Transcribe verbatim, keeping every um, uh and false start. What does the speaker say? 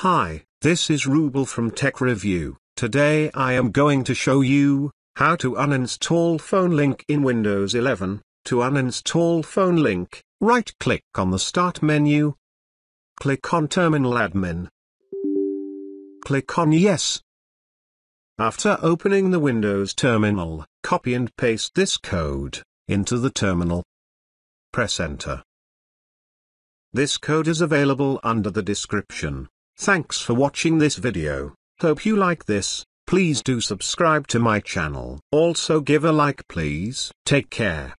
Hi, this is Rubel from Tech Review. Today I am going to show you how to uninstall Phone Link in Windows eleven. To uninstall Phone Link, right-click on the Start menu. Click on Terminal Admin. Click on Yes. After opening the Windows terminal, copy and paste this code into the terminal. Press Enter. This code is available under the description. Thanks for watching this video. Hope you like this. Please do subscribe to my channel. Also give a like please. Take care.